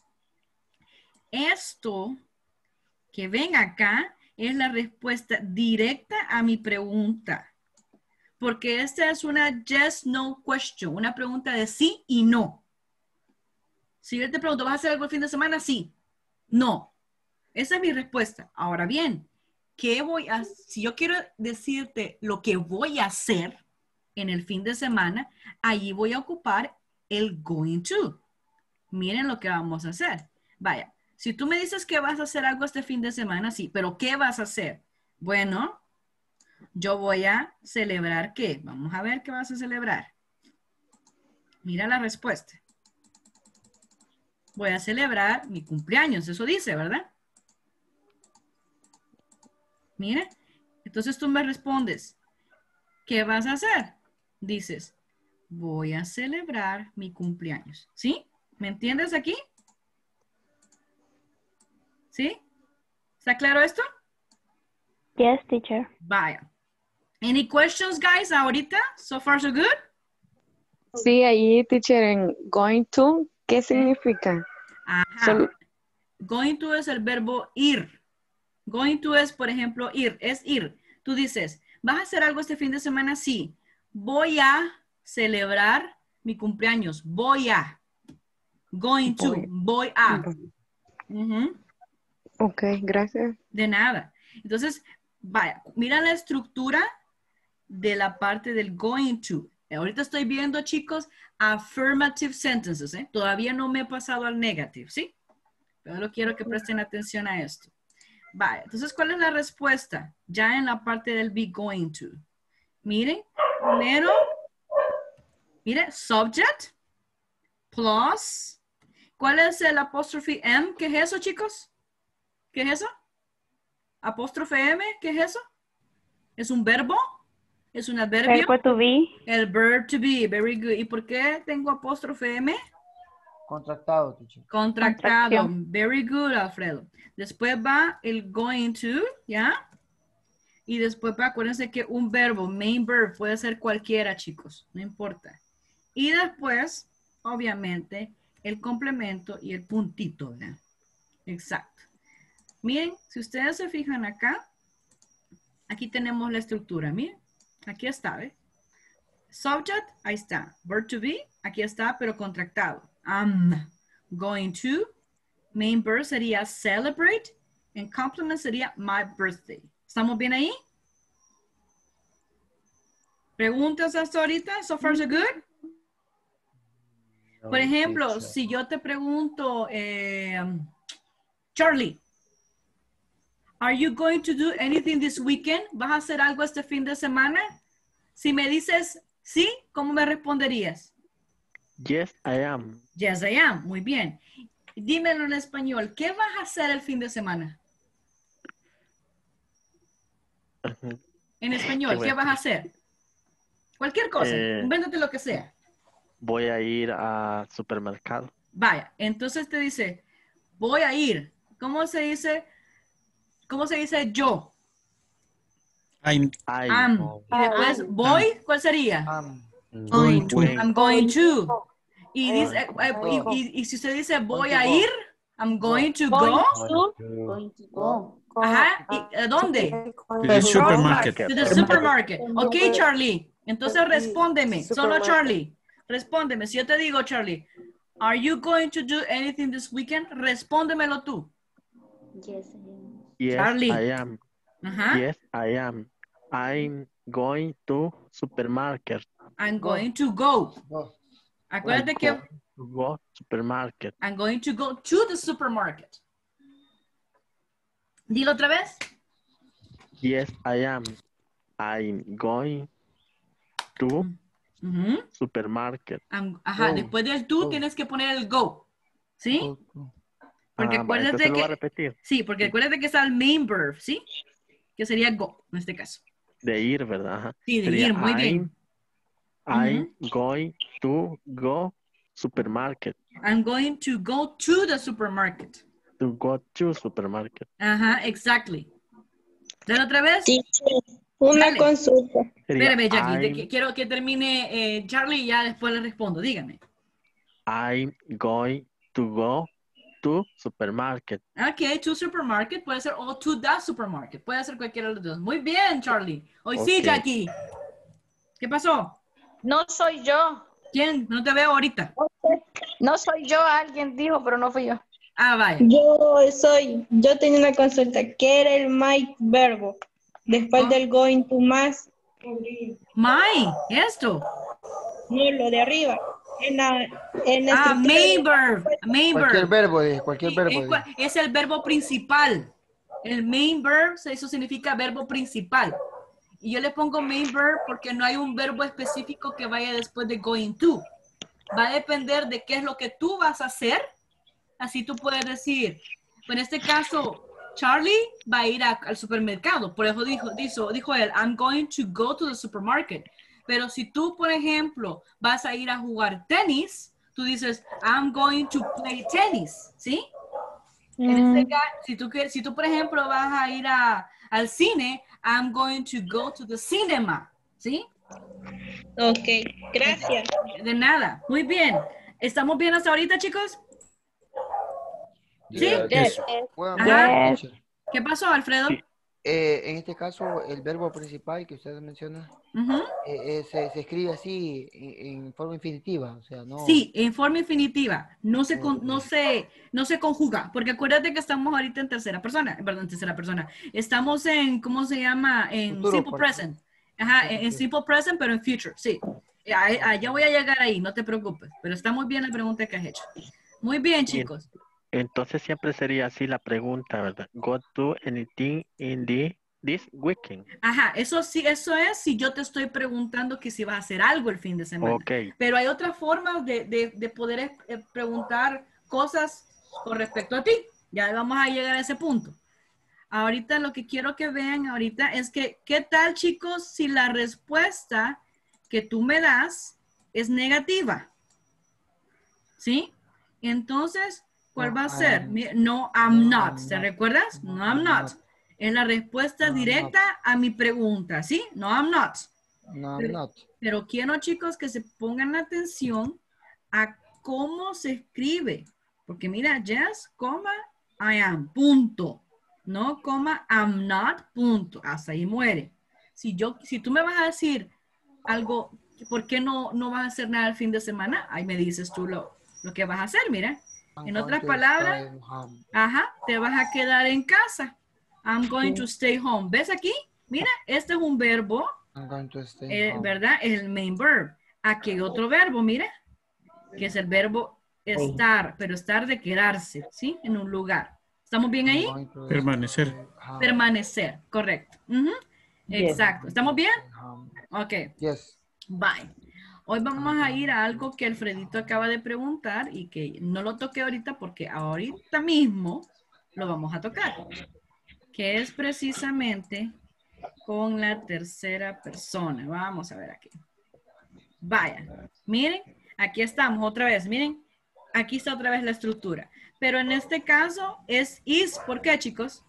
Esto que ven acá es la respuesta directa a mi pregunta. Porque esta es una yes, no question, una pregunta de sí y no. Si yo te pregunto, ¿vas a hacer algo el fin de semana? Sí. No. Esa es mi respuesta. Ahora bien, ¿qué voy a, si yo quiero decirte lo que voy a hacer en el fin de semana, allí voy a ocupar el going to. Miren lo que vamos a hacer. Vaya, si tú me dices que vas a hacer algo este fin de semana, sí, pero ¿qué vas a hacer? Bueno, yo voy a celebrar ¿qué? Vamos a ver qué vas a celebrar. Mira la respuesta. Voy a celebrar mi cumpleaños, eso dice, ¿verdad? Mira, entonces tú me respondes, ¿qué vas a hacer? Dices, voy a celebrar mi cumpleaños, ¿sí? ¿Me entiendes aquí? ¿Sí? ¿Está claro esto? Yes, teacher. Vaya. Any questions, guys, ahorita? So far, so good? Sí, ahí, teacher, en going to, ¿qué significa? Ajá. Solo- Going to es el verbo ir. Going to es, por ejemplo, ir. Es ir. Tú dices, ¿vas a hacer algo este fin de semana? Sí. Voy a celebrar mi cumpleaños. Voy a. Going to. Voy. Voy a. Ujú. Ok, gracias. De nada. Entonces, vaya, mira la estructura de la parte del going to. Ahorita estoy viendo, chicos, affirmative sentences, ¿eh? Todavía no me he pasado al negative, ¿sí? Pero quiero que presten atención a esto. Vaya, entonces, ¿cuál es la respuesta? Ya en la parte del be going to. Miren, primero, mire, subject, plus, ¿cuál es el apóstrofe M? ¿Qué es eso, chicos? ¿Qué es eso? Apóstrofe M, ¿qué es eso? ¿Es un verbo? ¿Es un adverbio? Verbo to be. El verb to be, very good. ¿Y por qué tengo apóstrofe M? Contractado, teacher. Contractado. Contracción. Very good, Alfredo. Después va el going to, ¿ya? Y después va, acuérdense que un verbo, main verb, puede ser cualquiera, chicos. No importa. Y después, obviamente, el complemento y el puntito, ¿verdad? Exacto. Miren, si ustedes se fijan acá, aquí tenemos la estructura, miren. Aquí está, ¿ves? Subject, ahí está. Verb to be, aquí está, pero contractado. I'm going to. Main verb sería celebrate. And complement sería my birthday. ¿Estamos bien ahí? ¿Preguntas hasta ahorita? So far, so good? Por ejemplo, si yo te pregunto, eh, Charlie, are you going to do anything this weekend? ¿Vas a hacer algo este fin de semana? Si me dices sí, ¿cómo me responderías? Yes, I am. Yes, I am. Muy bien. Dímelo en español. ¿Qué vas a hacer el fin de semana? En español, Qué ¿qué bueno. vas a hacer? Cualquier cosa. Eh, Invéntate lo que sea. Voy a ir al supermercado. Vaya, entonces te dice, voy a ir. ¿Cómo se dice? ¿Cómo se dice yo? I'm, I Am. go. Y después voy, ¿cuál sería? going to. I'm going to. Y, dice, eh, eh, y, y- y si usted dice voy a ir, I'm going to go. Going to go. Ajá. ¿Y a dónde? To the supermarket. To the supermarket. Ok, Charlie. Entonces respóndeme. Solo Charlie. Respóndeme. Si yo te digo, Charlie, are you going to do anything this weekend? Respóndemelo tú. Yes, I am. Yes, Charlie. I am. Ajá. Yes, I am. I'm going to supermarket. I'm going to go. Go. Acuérdate I que go to go supermarket. I'm going to go to the supermarket. Dilo otra vez. Yes, I am. I'm going to Ujú. supermarket. I'm- ajá, Go. después del tú Go. tienes que poner el go. ¿Sí? Go, go. Porque Ah, va, acuérdate entonces lo voy a que... repetir. Sí, porque acuérdate que está el main verb, ¿sí? Que sería go, en este caso. De ir, ¿verdad? Ajá. Sí, de Sería ir, muy bien. I'm, I'm going to go supermarket. I'm going to go to the supermarket. To go to supermarket. Ajá, exactly. ¿Dale otra vez? Teacher, una Dale. consulta. Sería Espérame, Jackie, te- I'm, que- quiero que termine eh, Charlie y ya después le respondo. Dígame. I'm going to go to supermarket. Ok, to supermarket puede ser o to the supermarket. Puede ser cualquiera de los dos. Muy bien, Charlie. Hoy sí, Ok. Jackie. ¿Qué pasó? No soy yo. ¿Quién? No te veo ahorita. No soy yo, alguien dijo, pero no fui yo. Ah, vaya. Yo soy, yo tenía una consulta. ¿Qué era el might verbo? Después Oh. del going to más, My, esto. No, lo de arriba. En la, en la Ah, estructura main de- verb, main Cualquier verb. verbo, dije, cualquier Sí, verbo. es, dije. cua- es el verbo principal. El main verb, eso significa verbo principal. Y yo le pongo main verb porque no hay un verbo específico que vaya después de going to. Va a depender de qué es lo que tú vas a hacer. Así tú puedes decir, en este caso, Charlie va a ir a- al supermercado. Por eso dijo, dijo, dijo él, I'm going to go to the supermarket. Pero si tú, por ejemplo, vas a ir a jugar tenis, tú dices, I'm going to play tennis, ¿sí? En este caso, si tú, quieres- si tú, por ejemplo, vas a ir a, al cine, I'm going to go to the cinema, ¿sí? Ok, gracias. De nada. Muy bien. ¿Estamos bien hasta ahorita, chicos? ¿Sí? Yes. Bueno, Ajá. teacher. ¿Qué pasó, Alfredo? Eh, en este caso, el verbo principal que usted menciona Ujú. eh, eh, se, se escribe así en, en forma infinitiva, o sea, no. Sí, en forma infinitiva. No se, con- no, se, no se conjuga. Porque acuérdate que estamos ahorita en tercera persona. Perdón, en tercera persona. Estamos en, ¿cómo se llama? En Futuro, simple por- present. Ajá, en, en simple present, pero en future, sí. Ya, ya voy a llegar ahí, no te preocupes. Pero está muy bien la pregunta que has hecho. Muy bien, Y en- chicos. Entonces siempre sería así la pregunta, ¿verdad? Go to anything in the this weekend. Ajá, eso sí, eso es si yo te estoy preguntando que si vas a hacer algo el fin de semana. Ok. Pero hay otras formas de, de- de poder eh, preguntar cosas con respecto a ti. Ya vamos a llegar a ese punto. Ahorita lo que quiero que vean ahorita es que, ¿qué tal, chicos, si la respuesta que tú me das es negativa? ¿Sí? Entonces, ¿cuál No, va a I ser? am- Mi- No, I'm no, not. I'm ¿Te not. recuerdas? No, I'm I'm not. not. Es la respuesta No, I'm directa a mi pregunta, ¿sí? No, I'm not. No, I'm Pero, not. pero quiero, chicos, que se pongan atención a cómo se escribe. Porque mira, yes, coma, I am, punto. No, coma, I'm not, punto. Hasta ahí muere. Si, yo, si tú me vas a decir algo, ¿por qué no, no vas a hacer nada el fin de semana? Ahí me dices tú lo, lo que vas a hacer, mira. I'm En going otras to palabras, stay home. ajá, te vas a quedar en casa. I'm going to stay home. ¿Ves aquí? Mira, este es un verbo, I'm going to stay eh, home. ¿verdad? Es el main verb. Aquí hay otro verbo, mira, que es el verbo estar, pero estar de quedarse, ¿sí? En un lugar. ¿Estamos bien ahí? I'm going to Permanecer. stay home. Permanecer, correcto. Ujú. Exacto. ¿Estamos bien? Home. Ok. Yes. Bye. Hoy vamos a ir a algo que Alfredito acaba de preguntar y que no lo toqué ahorita porque ahorita mismo lo vamos a tocar, que es precisamente con la tercera persona. Vamos a ver aquí. Vaya, miren, aquí estamos otra vez, miren, aquí está otra vez la estructura, pero en este caso es is, ¿por qué, chicos?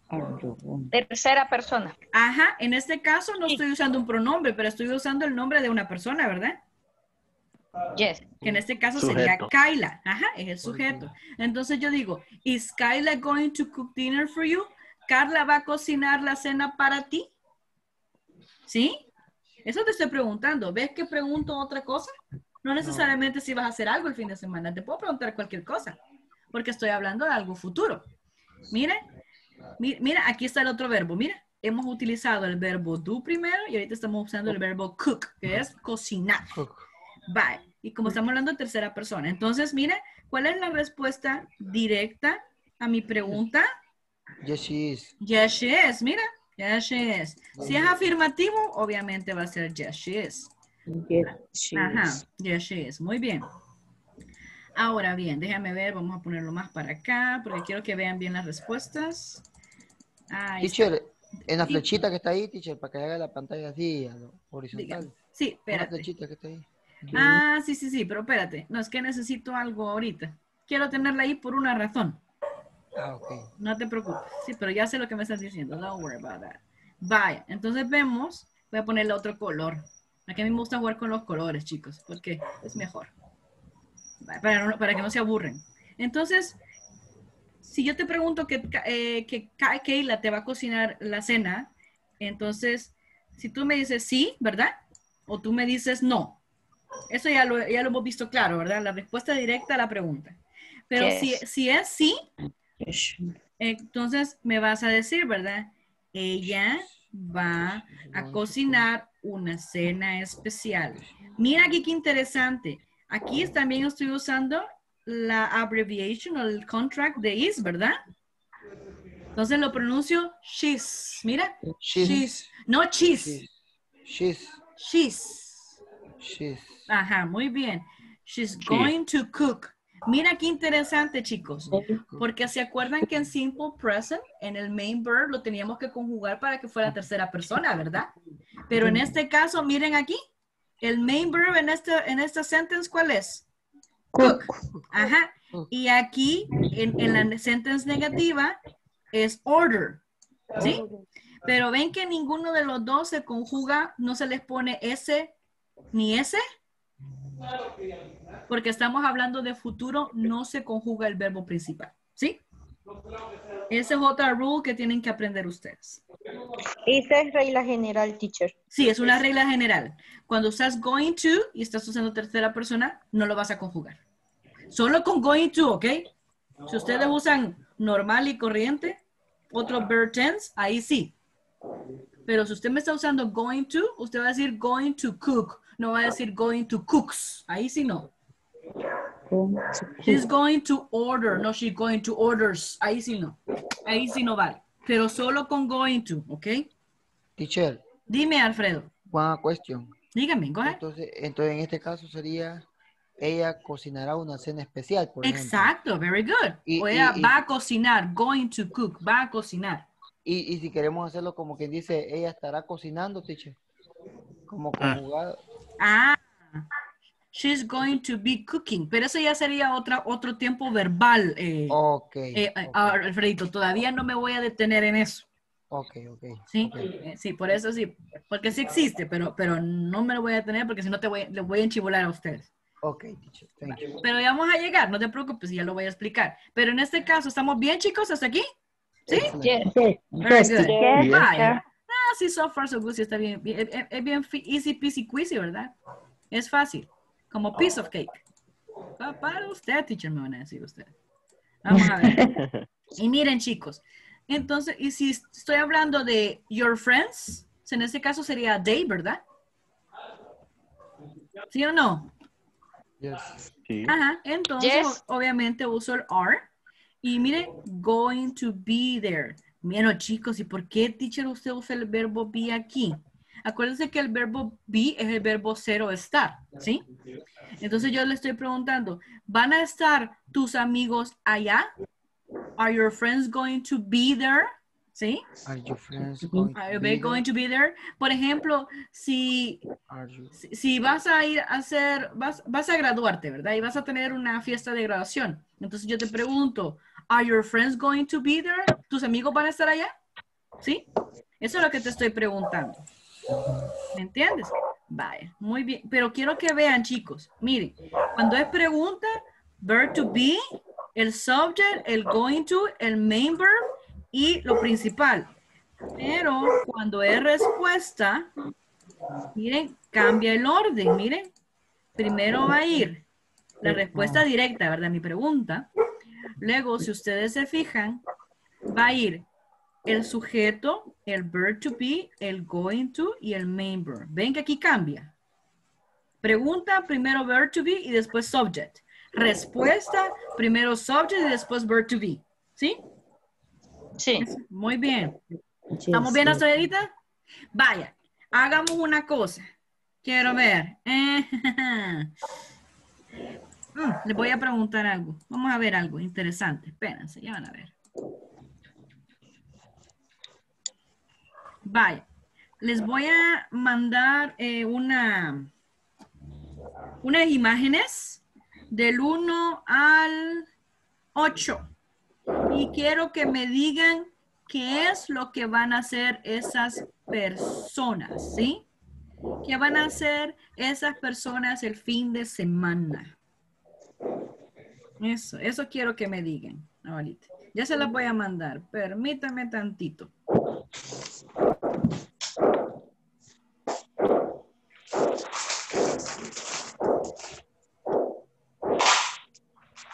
Tercera persona. Ajá, en este caso no estoy usando un pronombre, pero estoy usando el nombre de una persona, ¿verdad? Yes. Que en este caso Sujeto. sería Kyla. Ajá, es el sujeto. Entonces yo digo, ¿is Kyla going to cook dinner for you? ¿Carla va a cocinar la cena para ti? ¿Sí? Eso te estoy preguntando. ¿Ves que pregunto otra cosa? No necesariamente si vas a hacer algo el fin de semana. Te puedo preguntar cualquier cosa. Porque estoy hablando de algo futuro. Mira, mi- mira, aquí está el otro verbo. Mira, hemos utilizado el verbo do primero y ahorita estamos usando el verbo cook, que es cocinar. Bye. Y como estamos hablando en tercera persona. Entonces, mira, ¿cuál es la respuesta directa a mi pregunta? Yes, she is. Yes, she is. Mira, yes, she is. Si es afirmativo, obviamente va a ser yes, she is. Ajá, yes, she is. Muy bien. Ahora bien, déjame ver, vamos a ponerlo más para acá, porque quiero que vean bien las respuestas. Ahí está. Teacher, en la Sí. flechita que está ahí, teacher, para que haga la pantalla así, a lo horizontal. Sí, Una espérate. flechita que está ahí. Ah, sí, sí, sí, pero espérate. No, es que necesito algo ahorita. Quiero tenerla ahí por una razón. Ah, ok. No te preocupes. Sí, pero ya sé lo que me estás diciendo. Don't worry about that. Vaya, entonces vemos. Voy a ponerle otro color. Aquí a mí me gusta jugar con los colores, chicos, porque es mejor. Vaya, Para, no- para que no se aburren. Entonces, si yo te pregunto que, eh, que Ka- Keila te va a cocinar la cena, entonces, si tú me dices sí, ¿verdad? O tú me dices no. Eso ya lo, ya lo hemos visto claro, ¿verdad? La respuesta directa a la pregunta. Pero Yes. si, si es sí, entonces me vas a decir, ¿verdad? Ella va a cocinar una cena especial. Mira aquí qué interesante. Aquí también estoy usando la abbreviation o el contract de is, ¿verdad? Entonces lo pronuncio she's. Mira. She's. She's. No cheese. She's. She's. She's. Ajá, muy bien. She's going to cook. Mira qué interesante, chicos. Porque se acuerdan que en simple present, en el main verb, lo teníamos que conjugar para que fuera tercera persona, ¿verdad? Pero en este caso, miren aquí. El main verb en este, en esta sentence, ¿cuál es? Cook. Ajá. Y aquí, en, en la sentence negativa, es order. ¿Sí? Pero ven que ninguno de los dos se conjuga, no se les pone S ni S. Porque estamos hablando de futuro, no se conjuga el verbo principal. ¿Sí? Esa es otra rule que tienen que aprender ustedes. Esa es regla general, teacher. Sí, es una regla general. Cuando usas going to y estás usando tercera persona, no lo vas a conjugar. Solo con going to, ¿ok? Si ustedes usan normal y corriente, otro verb tense, ahí sí. Pero si usted me está usando going to, usted va a decir going to cook. No va a decir going to cooks. Ahí sí no. She's going to order. No, she's going to orders. Ahí sí no. Ahí sí no vale. Pero solo con going to, ¿ok? Teacher. Dime, Alfredo. One question. Dígame, go ahead. Entonces, entonces, en este caso sería, ella cocinará una cena especial, por Exacto, ejemplo. very good. Y, o ella y, va y, a cocinar, going to cook, va a cocinar. Y, y si queremos hacerlo como quien dice, ella estará cocinando, teacher. Como conjugado. Ah, she's going to be cooking. Pero eso ya sería otra, otro tiempo verbal. Eh, ok. Eh, okay. Alfredito, todavía no me voy a detener en eso. Ok, ok. Sí, okay. Eh, sí, por eso sí. Porque sí existe, pero, pero no me lo voy a detener porque si no te voy, le voy a enchivolar a ustedes. Ok, teacher. Thank you. Pero ya vamos a llegar, no te preocupes, ya lo voy a explicar. Pero en este caso, ¿estamos bien, chicos, hasta aquí? ¿Sí? Yes. Very good. Yes, Vaya. Ah, sí, so far so good, sí está bien. Es, es, es bien easy peasy queasy, ¿verdad? Es fácil. Como piece of cake. Pa- Para usted, teacher, me van a decir ustedes. Vamos a ver. Y miren, chicos. Entonces, y si estoy hablando de your friends, en este caso sería they, ¿verdad? ¿Sí o no? Yes. Sí. Ajá, entonces Yes. o- obviamente uso el are. Y mire, going to be there. Miren, chicos, ¿y por qué, teacher, usted usa el verbo be aquí? Acuérdense que el verbo be es el verbo ser o estar, ¿sí? Entonces yo le estoy preguntando, ¿van a estar tus amigos allá? Are your friends going to be there? ¿Sí? Are your friends going Are to they be going to be there? Por ejemplo, si, there? Are you- si, si vas a ir a hacer, vas, vas a graduarte, ¿verdad? Y vas a tener una fiesta de graduación. Entonces yo te pregunto, ¿are your friends going to be there? ¿Tus amigos van a estar allá? ¿Sí? Eso es lo que te estoy preguntando. ¿Me entiendes? Vaya, muy bien. Pero quiero que vean, chicos. Miren, cuando es pregunta, verb to be, el subject, el going to, el main verb y lo principal. Pero cuando es respuesta, miren, cambia el orden. Miren, primero va a ir la respuesta directa, ¿verdad? Mi pregunta. Luego, si ustedes se fijan, va a ir el sujeto, el verb to be, el going to y el main verb. ¿Ven que aquí cambia? Pregunta, primero verb to be y después subject. Respuesta, primero subject y después verb to be. ¿Sí? Sí. Muy bien. ¿Estamos bien hasta ahorita? Vaya, hagamos una cosa. Quiero ver. Mm, les voy a preguntar algo. Vamos a ver algo interesante. Espérense, ya van a ver. Vaya, les voy a mandar eh, una, unas imágenes del uno al ocho. Y quiero que me digan qué es lo que van a hacer esas personas, ¿sí? ¿Qué van a hacer esas personas el fin de semana? Eso, eso quiero que me digan ahorita. Ya se las voy a mandar. Permítanme tantito.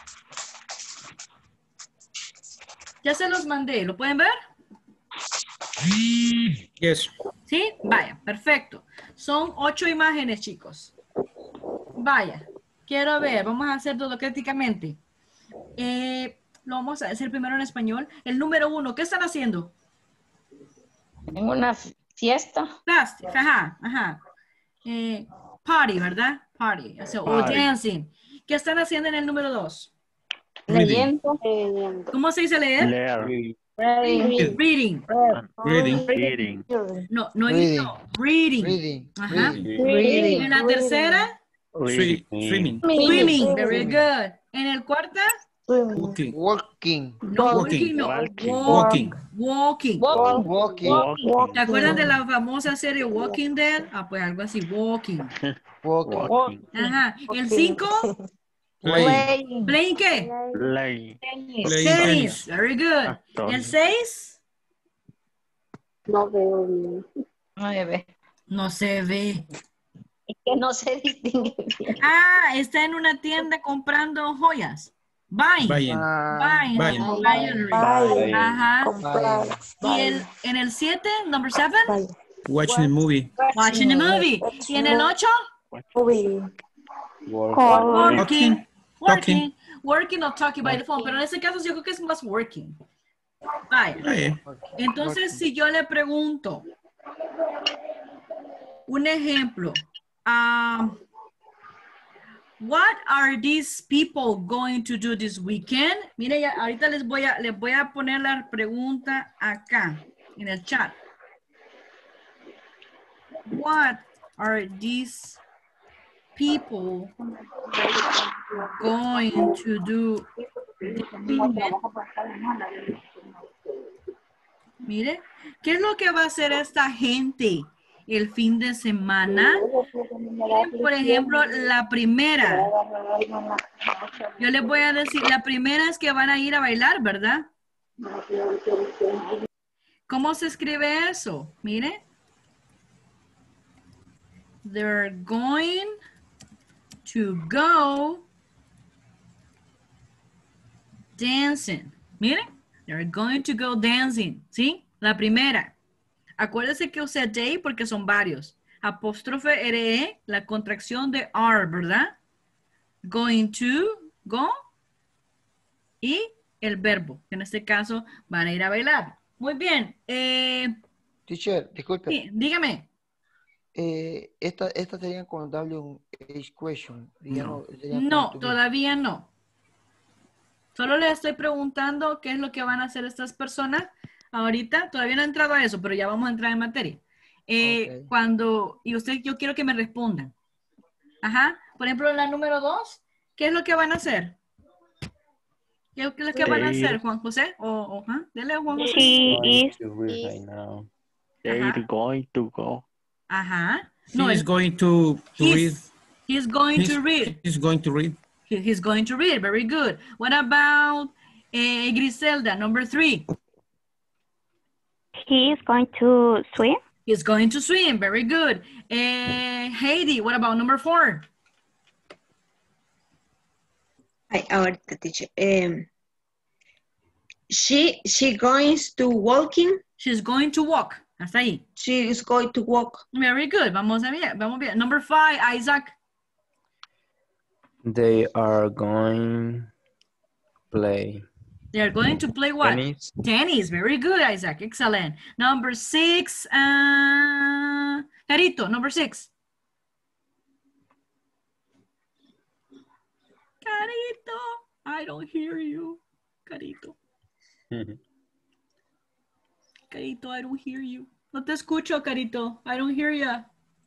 Ya se los mandé. ¿Lo pueden ver? Yes. ¿Sí? Vaya, perfecto. Son ocho imágenes, chicos. Vaya, quiero ver, vamos a hacer todo críticamente. Eh, lo vamos a hacer primero en español. El número uno, ¿qué están haciendo? En una fiesta. Plastic, ajá, ajá. Eh, party, ¿verdad? Party, o sea, o Party. dancing. ¿Qué están haciendo en el número dos? Leyendo. ¿Cómo se dice leer? Leer. Reading. Reading. Reading. Reading. No, no he Reading. dicho. Reading. Reading. Ajá. Reading. Reading. En la tercera, Swi- Swimming. swimming. Very good. En el cuarto, Walking. Walking. no, walking, no. Walking. Walking. Walking. Walking. Walking. ¿Te acuerdan de la famosa serie Walking Dead? Ah, pues algo así, walking. Walking. Walking. Ajá. El cinco, Playing. playing qué? Play. Playing Tennis. Very good. Ah, Tony. El seis, No veo bien. Nueve. no se ve. Es que no se distingue bien. Ah, está en una tienda comprando joyas. Buying. Buying. Ah, Buying. Buying. Jewelry. Buying. Ajá. Comprar. Y el, en el siete, number seven, Watching a movie. watching the movie. Y en el ocho, Walking. working. Talking. Working. Working or talking by the phone. Pero en este caso yo creo que es más working. Vaya. Ahí. Entonces, si yo le pregunto, un ejemplo, um, what are these people going to do this weekend? Mire, ya, ahorita les voy a, les voy a poner la pregunta acá, en el chat. What are these people going to do this weekend? Mire, ¿qué es lo que va a hacer esta gente el fin de semana? Miren, por ejemplo, la primera. Yo les voy a decir, la primera es que van a ir a bailar, ¿verdad? ¿Cómo se escribe eso? Mire. They're going to go dancing. Miren, they're going to go dancing. ¿Sí? La primera. Acuérdense que usé they porque son varios. Apóstrofe R E, la contracción de are, ¿verdad? Going to, go. Y el verbo. En este caso, van a ir a bailar. Muy bien. Eh, Teacher, disculpe. sí, dígame. Eh, esta, esta serían con W H question. Ya No. serían No, con to be. todavía no. Solo les estoy preguntando qué es lo que van a hacer estas personas ahorita. Todavía no he entrado a eso, pero ya vamos a entrar en materia. Eh, Ok. Cuando, y usted, yo quiero que me respondan. Ajá. Por ejemplo, la número dos, ¿qué es lo que van a hacer? ¿Qué es lo que van a hacer, Juan José? O, o, ¿ah? Dele, Juan José. She is They're going to go. Ajá. No, He's es- going to, to read. he's, he's going He's, to read. he's going to read. He- He's going to read. Very good. What about eh, Griselda, number three? he is going to swim. He's going to swim. Very good. Eh, Heidi, what about number four? Ay, ahorita, teacher. Um, she, she goes to walking. She's going to walk. Hasta ahí. She is going to walk. Very good. Vamos a ver. Vamos bien. Number five, Isaac. They are going play They're going to play what? tennis. Tennis. Very good, Isaac. Excellent. Number six, uh, Carito, number six. Carito, I don't hear you. Carito. Carito, I don't hear you. No te escucho, Carito. I don't hear ya.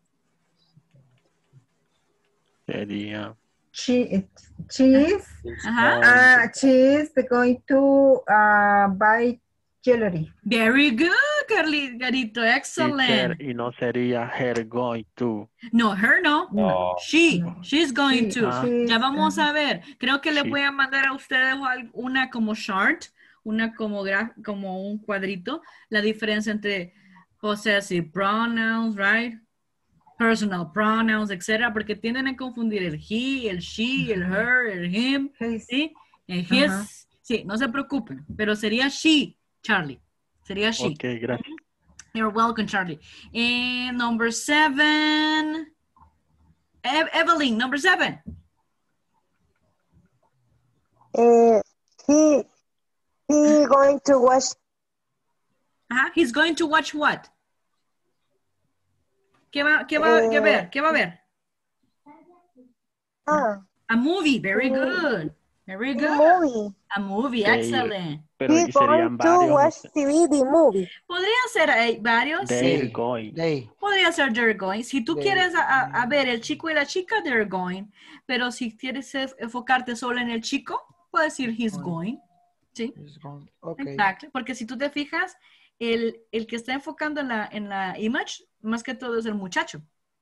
Sería. She, she is, Ajá. uh, she is going to uh, buy jewelry. Very good, Carli, Carito. Teacher, Excellent. y no sería her going to. No, her no. No. She. She's going She- to. Ah. she- Ya vamos a ver. Creo que les Sí. voy a mandar a ustedes al- una como chart, una como, gra- como un cuadrito, la diferencia entre possessive pronouns, right? Personal pronouns, etcétera, porque tienden a confundir el he, el she, el her, el him, His. ¿sí? El his. Ajá. Sí, no se preocupen, pero sería she, Charlie. Sería she. Ok, gracias. You're welcome, Charlie. And number seven. Ev Evelyn, number seven. Uh, he he going to watch. Uh-huh. He's going to watch what? ¿Qué va, qué va, Uh, qué ver? ¿Qué va a ver? Ah, A movie. Very Mm. good. Very good. movie. A movie. Ok, Excellent. Pero He aquí serían going to varios. watch T V the movie. Podría ser eh, varios, They're sí. going. They. Podría ser they're going. Si tú They. quieres a, a- a ver el chico y la chica, they're going. Pero si quieres eh, enfocarte solo en el chico, puedes decir he's going. ¿Sí? He's going. Okay. Exacto. Porque si tú te fijas, el, el que está enfocando en la, en la image, más que todo es el muchacho.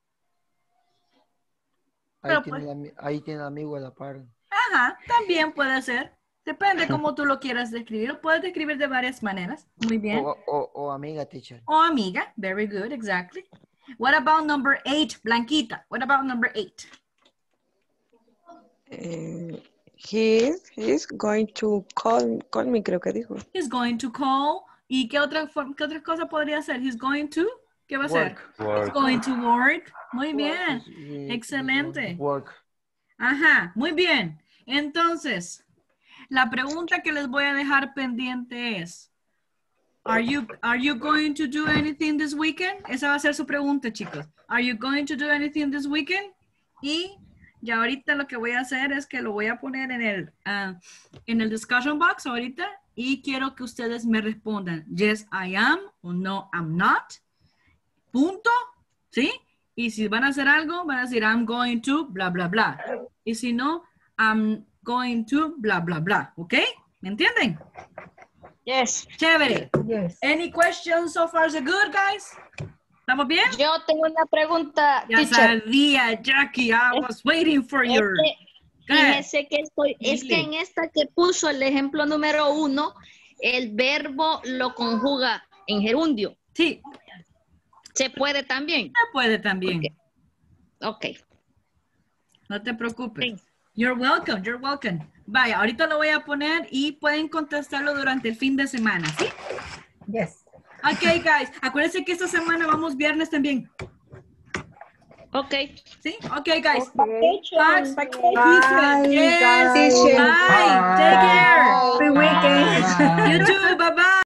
Ahí Pero tiene, pues- el ami- ahí tiene el amigo de la par. Ajá, también puede ser. Depende cómo tú lo quieras describir. Lo puedes describir de varias maneras. Muy bien. O, o, o amiga, teacher. O amiga. Very good, exactly. What about number eight, Blanquita? What about number eight? Eh, he he's going to call, call me, creo que dijo. He's going to call. ¿Y qué otra, form- qué otra cosa podría ser? He's going to. ¿Qué va a ser? Work. He's going to work. Muy bien. He- he's Excelente. going to Work. Ajá, muy bien. Entonces, la pregunta que les voy a dejar pendiente es, are you, are you going to do anything this weekend? Esa va a ser su pregunta, chicos. Are you going to do anything this weekend? Y ya ahorita lo que voy a hacer es que lo voy a poner en el, ah, en el discussion box ahorita y quiero que ustedes me respondan, yes, I am, o no, I'm not. Punto, ¿sí? Y si van a hacer algo, van a decir, I'm going to, bla, bla, bla. Y si no, I'm going to, bla, bla, bla. ¿Ok? ¿Me entienden? Yes. Chévere. Yes. Any questions so far so good, guys? ¿Estamos bien? Yo tengo una pregunta, Ya teacher. sabía, Jackie. I was waiting for Es your... que, Go ahead. fíjese que estoy, es que Dile. en esta que puso el ejemplo número uno, el verbo lo conjuga en gerundio. Sí. ¿Se puede también? Se puede también. Ok. No te preocupes. You're welcome, you're welcome. Vaya, ahorita lo voy a poner y pueden contestarlo durante el fin de semana, ¿sí? Yes. Ok, guys. Acuérdense que esta semana vamos viernes también. Ok. ¿Sí? Ok, guys. Vacation. Max, Vacation. Ethan, yes. guys. Bye. Take care. Happy weekend. You too. Bye-bye.